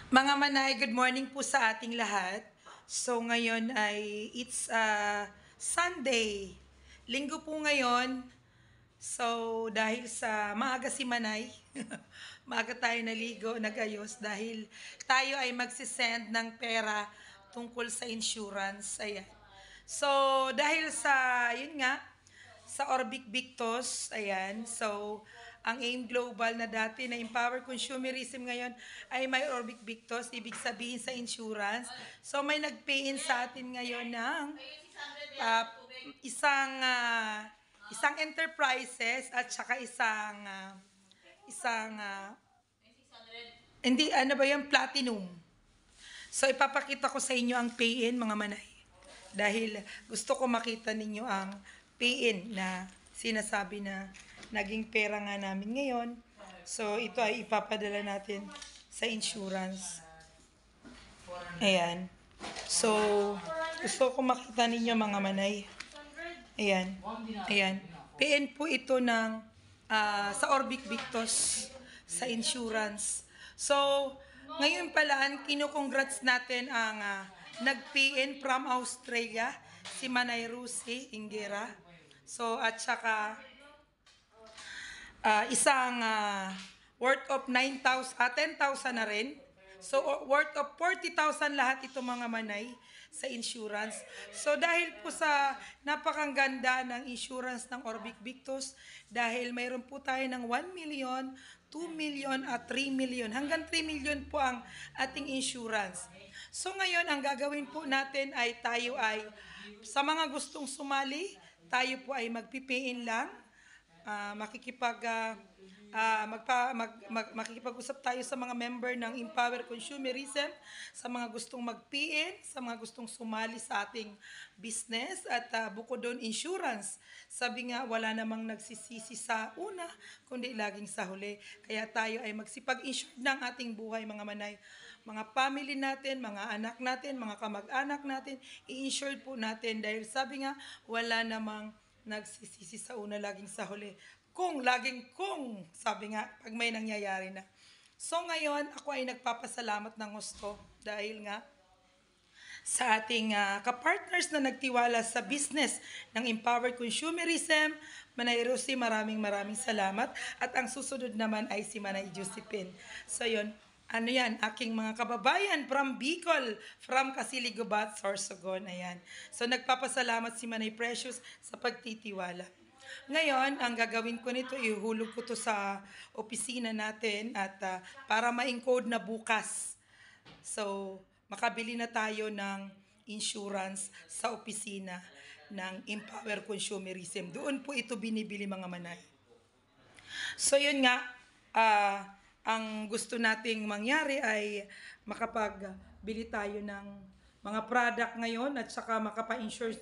Mga manay, good morning po sa ating lahat. So ngayon ay it's Sunday. Linggo po ngayon. So dahil sa maaga si Manay, maaga tayo naligo, nagayos dahil tayo ay magsisend ng pera tungkol sa insurance. Ayan. So dahil sa, yun nga, sa Orbic Victos, ayan. So, ang AIM Global na dati na Empower Consumerism ngayon ay may Orbic Victos, ibig sabihin sa insurance. So, may nag-pay in sa atin ngayon ng ah, isang isang enterprises at saka isang hindi ano ba yung platinum. So ipapakita ko sa inyo ang pay-in mga manay. Dahil gusto ko makita ninyo ang pay-in na sinasabi na naging pera nga namin ngayon. So ito ay ipapadala natin sa insurance. Ayan. So gusto ko makita ninyo mga manay. Ayan. Ayan. PN po ito ng sa Orbic Victos sa insurance. So, ngayon pala, kino-congrats natin ang nag-PN from Australia, si Manay Rusi Ingera. So, at saka isang worth of 10,000 na rin. So, worth of 40,000 lahat ito mga manay sa insurance. So, dahil po sa napakaganda ng insurance ng Orbic Victos, dahil mayroon po tayo ng 1 million, 2 million at 3 million. Hanggang 3 million po ang ating insurance. So, ngayon, ang gagawin po natin ay tayo ay, sa mga gustong sumali, tayo po ay magpipiin lang. Makikipag-usap tayo sa mga member ng Empower Consumerism, sa mga gustong mag-PN, sa mga gustong sumali sa ating business at bukod doon insurance. Sabi nga wala namang nagsisisi sa una kundi laging sa huli. Kaya tayo ay magsipag-insure ng ating buhay mga manay. Mga family natin, mga anak natin, mga kamag-anak natin, i-insure po natin dahil sabi nga wala namang nagsisisi sa una, laging sa huli. Kung, sabi nga, pag may nangyayari na. So ngayon, ako ay nagpapasalamat ng gusto dahil nga sa ating kapartners na nagtiwala sa business ng Empowered Consumerism. Manay Rosie, maraming salamat. At ang susunod naman ay si Manay Josephine. So yun, ano yan, aking mga kababayan from Bicol, from Casiligobat, Sorsogon, ayan. So nagpapasalamat si Manay Precious sa pagtitiwala. Ngayon, ang gagawin ko nito, ihulog ko to sa opisina natin at para ma-encode na bukas. So, makabili na tayo ng insurance sa opisina ng Empower Consumerism. Doon po ito binibili mga manay. So, yun nga, ang gusto nating mangyari ay makapagbili tayo ng mga product ngayon at saka makapa-insure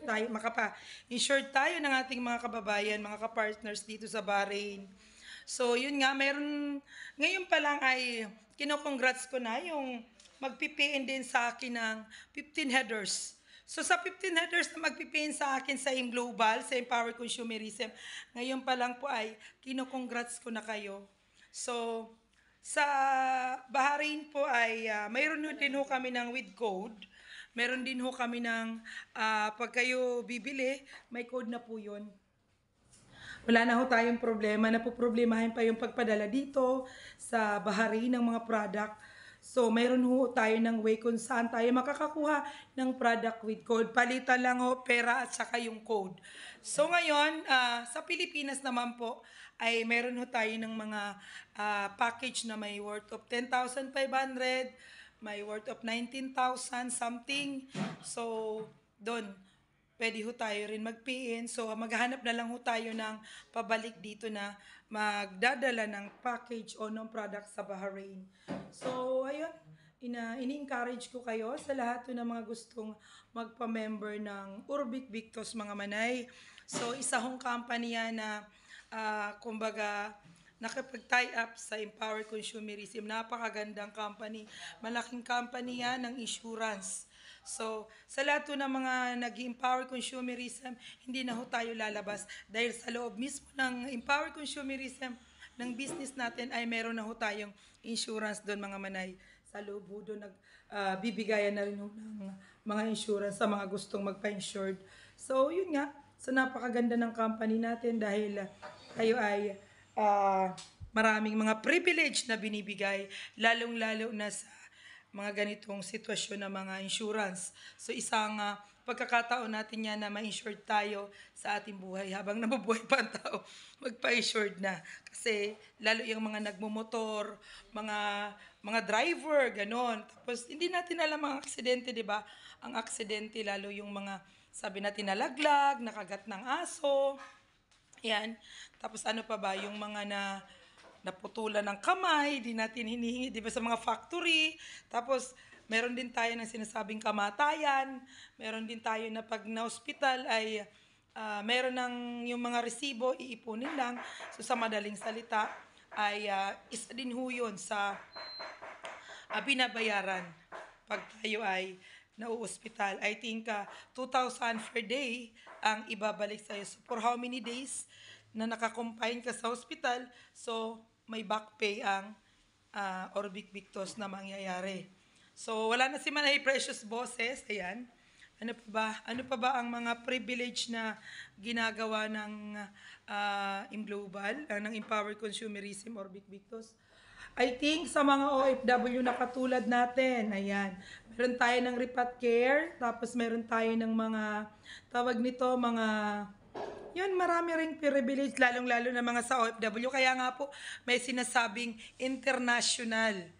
tayo ng ating mga kababayan, mga ka-partners dito sa Bahrain. So, yun nga, ngayon pa lang ay kino-congrats ko na yung magpipiin din sa akin ng 15 headers. So, sa 15 headers na magpipiin sa akin sa AIM Global, sa Empower Consumerism, ngayon pa lang po ay kino-congrats ko na kayo. So, sa Bahrain po ay mayroon din ho kami ng with code. Meron din ho kami ng pag kayo bibili, may code na po yun. Wala na ho tayong problema. Napoproblemahin pa yung pagpadala dito sa Bahrain ng mga product. So, mayroon ho tayo ng way kung saan tayo makakakuha ng product with code. Palitan lang ho pera at saka yung code. So, ngayon, sa Pilipinas naman po, ay mayroon ho tayo ng mga package na may worth of 10,500, may worth of 19,000 something. So, doon, pwede ho tayo rin mag-PN. So, maghahanap na lang ho tayo ng pabalik dito na magdadala ng package o ng product sa Bahrain. So, ayun, ini-encourage ko kayo sa lahat ng mga gustong magpa-member ng Orbic Victos mga manay. So, isa hong company yan na, kumbaga, nakapag-tie up sa Empower Consumerism. Napakagandang company. Malaking company yan ng insurance. So, sa lahat ng mga nag-empower consumerism, hindi na ho tayo lalabas. Dahil sa loob mismo ng empower consumerism, ng business natin ay meron na ho tayong insurance doon mga manay. Sa loob ho doon bibigyan na rin ho ng mga insurance sa mga gustong magpa-insured. So yun nga, so napakaganda ng company natin dahil kayo ay maraming mga privilege na binibigay, lalong-lalo na sa mga ganitong sitwasyon ng mga insurance. So isang pagkakataon natin yan na ma-insured tayo sa ating buhay habang nabubuhay pa ang tao, magpa-insured na. Kasi lalo yung mga nagmumotor, mga driver, ganon. Tapos hindi natin alam ang aksidente, di ba? Ang aksidente lalo yung mga sabi natin nalaglag, nakagat ng aso. Yan. Tapos ano pa ba, yung mga naputulan ng kamay, di natin hinihingi, di ba sa mga factory. Tapos, meron din tayo ng sinasabing kamatayan. Meron din tayo na pag na-hospital ay meron ng yung mga resibo, iipunin lang. So, sa madaling salita, ay isa din ho yun sa binabayaran pag tayo ay nauospital. I think 2,000 per day ang ibabalik sa'yo. So, for how many days na nakakompine ka sa hospital, so may back pay ang Orbic Victos na mangyayari. So, wala na si Manay Precious Boses. Ayan. Ano pa ba? Ano pa ba ang mga privilege na ginagawa ng Global, ng Empower Consumerism Orbic Victos? I think sa mga OFW na katulad natin, ayan, meron tayo ng repat care, tapos meron tayo ng mga, tawag nito, mga, yun, marami ring privilege, lalong-lalo na mga sa OFW. Kaya nga po, may sinasabing international.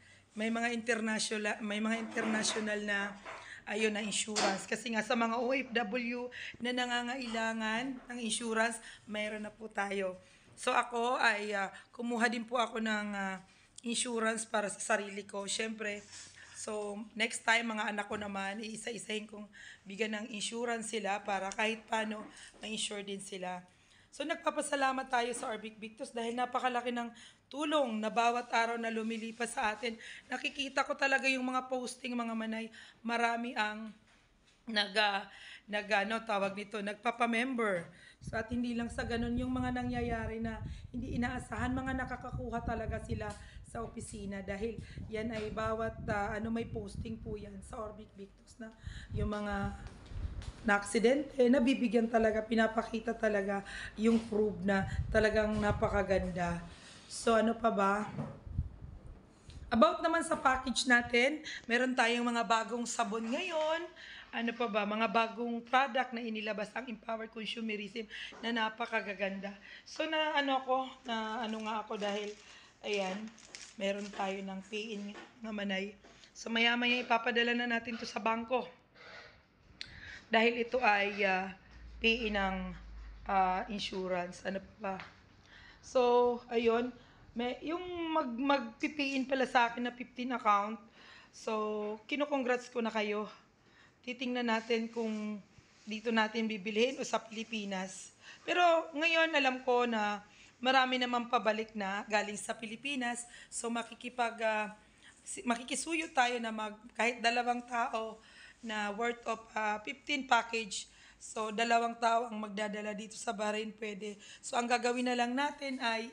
May mga international na ayun na insurance. Kasi nga sa mga OFW na nangangailangan ng insurance, mayroon na po tayo. So ako ay kumuha din po ako ng insurance para sa sarili ko. Siyempre, so next time mga anak ko naman, iisa-isahin kong bigyan ng insurance sila para kahit paano ma-insure din sila. So nagpapasalamat tayo sa Orbic Victos dahil napakalaki ng tulong na bawat araw na lumilipas sa atin. Nakikita ko talaga yung mga posting, mga manay, marami ang nagpapa-member. So at hindi lang sa ganun yung mga nangyayari na hindi inaasahan, mga nakakakuha talaga sila sa opisina dahil yan ay bawat may posting po yan sa Orbic Victos na yung mga na-aksidente, nabibigyan talaga, pinapakita talaga yung proof na talagang napakaganda. So ano pa ba? About naman sa package natin, meron tayong mga bagong sabon ngayon. Ano pa ba? Mga bagong product na inilabas ang Empower Consumerism na napakagaganda. So na nga ako dahil ayan, meron tayo ng pay-in nga manay. So maya-maya ipapadala na natin to sa bangko. Dahil ito ay pay-in ng insurance. Ano pa ba? So, ayun. Yung magpipiin pala sa akin na 15 account. So, kino-congrats ko na kayo. Titingnan natin kung dito natin bibilhin o sa Pilipinas. Pero ngayon alam ko na marami naman pabalik na galing sa Pilipinas. So, makikisuyo tayo na kahit dalawang tao na worth of 15 package. So, dalawang tao ang magdadala dito sa Bahrain, pwede. So, ang gagawin na lang natin ay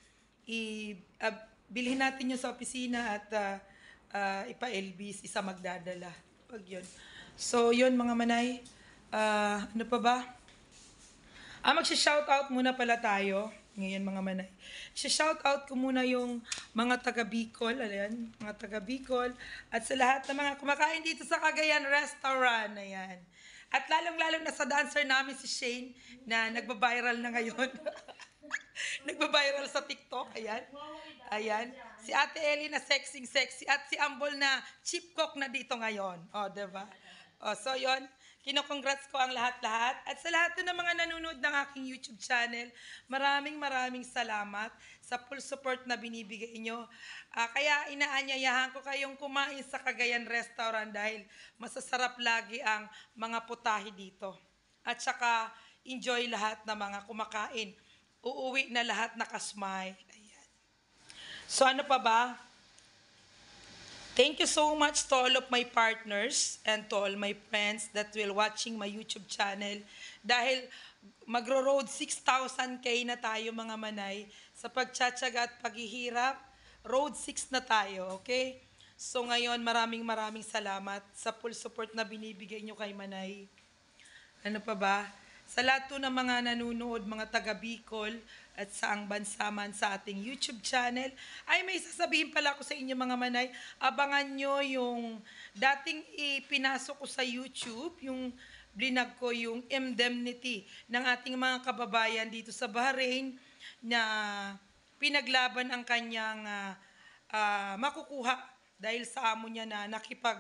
bilhin natin yung sa opisina at ipa-LBs, isa magdadala. Pag yun. So, yun mga manay. Ano pa ba? Magsha-shoutout muna pala tayo. Ngayon mga manay. Shoutout ko muna yung mga taga Bicol, ayan, mga taga Bicol, at sa lahat ng mga kumakain dito sa Cagayan Restaurant, ayan. At lalong-lalong na sa dancer namin si Shane na nagba-viral na ngayon. Nagba-viral sa TikTok, ayan. Ayan. Si Ate Ellie na sexy at si Ambol na chip cook na dito ngayon. O, diba? O, so yon. Kino-congrats ko ang lahat-lahat. At sa lahat ng mga nanonood ng aking YouTube channel, maraming salamat sa full support na binibigay nyo. Kaya inaanyayahan ko kayong kumain sa Cagayan Restaurant dahil masasarap lagi ang mga putahe dito. At saka enjoy lahat ng mga kumakain. Uuwi na lahat nakasmile. Ayan. So ano pa ba? Thank you so much to all of my partners and to all my friends that will watching my YouTube channel. Dahil magro-road 6,000K na tayo mga manay sa pagtsatsaga at paghihirap. Road 6 na tayo, okay? So ngayon maraming salamat sa full support na binibigay nyo kay Manay. Ano pa ba? Sa lahat ng mga nanonood, mga taga Bicol at saang bansa man sa ating YouTube channel, ay may sasabihin pala ko sa inyo mga manay, abangan nyo yung dating ipinasok ko sa YouTube, yung blinag ko, yung indemnity ng ating mga kababayan dito sa Bahrain na pinaglaban ang kanyang makukuha dahil sa amo niya na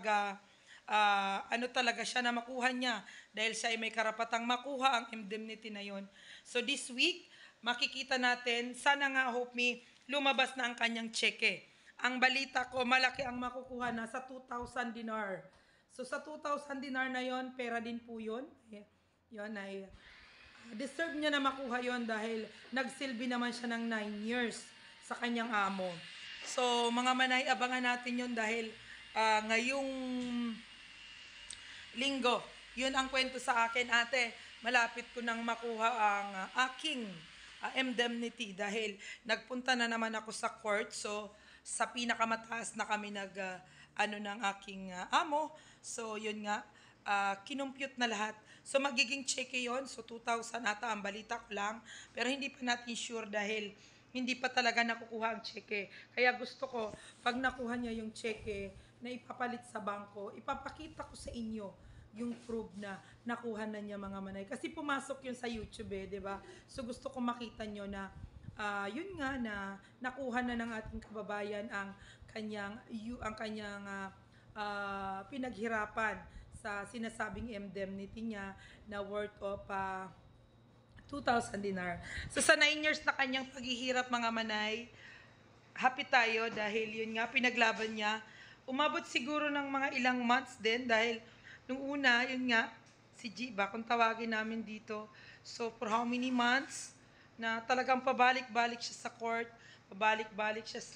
ano talaga siya na makuha niya dahil siya ay may karapatang makuha ang indemnity na yon. So this week, makikita natin, sana nga hope me, lumabas na ang kanyang cheque. Ang balita ko, malaki ang makukuha na sa 2,000 dinar. So sa 2,000 dinar na yon, pera din po yun. Yun ay, deserve niya na makuha yon dahil nagsilbi naman siya ng 9 years sa kanyang amo. So mga manay, abangan natin yon dahil ngayong linggo, yun ang kwento sa akin, ate. Malapit ko nang makuha ang aking indemnity dahil nagpunta na naman ako sa court. So, sa pinakamataas na kami ng aking amo. So, yun nga, kinumpute na lahat. So, magiging cheque yon. So, 2,000 ata ang balita ko lang. Pero hindi pa natin sure dahil hindi pa talaga nakukuha ang cheque. Kaya gusto ko, pag nakuha niya yung cheque, na ipapalit sa bangko, ipapakita ko sa inyo yung proof na nakuha na niya mga manay. Kasi pumasok yun sa YouTube di ba? So gusto ko makita nyo na yun nga na nakuha na ng ating kababayan ang kanyang pinaghirapan sa sinasabing indemnity niya na worth of 2,000 dinar. So sa 9 years na kanyang paghihirap mga manay, happy tayo dahil yun nga pinaglaban niya. Umabot siguro ng mga ilang months din dahil nung una, yun nga, si Jiba, kung tawagin namin dito. So, for how many months na talagang pabalik-balik siya sa court, pabalik-balik siya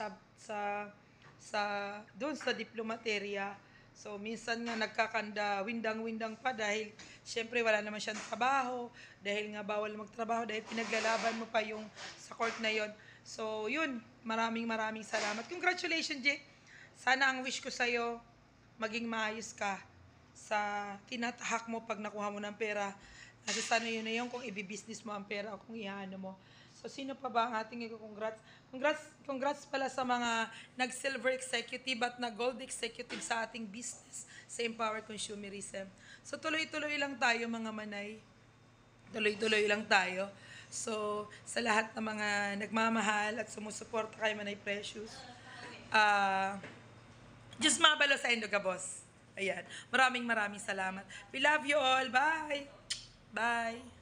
doon sa diplomateria. So, minsan nga nagkakanda, windang-windang pa dahil syempre wala naman siyang trabaho, dahil nga bawal magtrabaho, dahil pinaglalaban mo pa yung sa court na yon. So, yun, maraming salamat. Congratulations, Jake. Sana ang wish ko sa'yo, maging maayos ka sa tinatahak mo pag nakuha mo ng pera. Kasi sana yun na yun kung ibibusiness mo ang pera o kung iano mo. So, sino pa ba ang ating congrats? Congrats pala sa mga nag-silver executive at nag-gold executive sa ating business sa Empower Consumerism. So, tuloy-tuloy lang tayo mga manay. Tuloy-tuloy lang tayo. So, sa lahat ng mga nagmamahal at sumusuporta kay Manay Precious, Diyos mabalo sa Indoga, boss. Ayan. Maraming salamat. We love you all. Bye. Bye.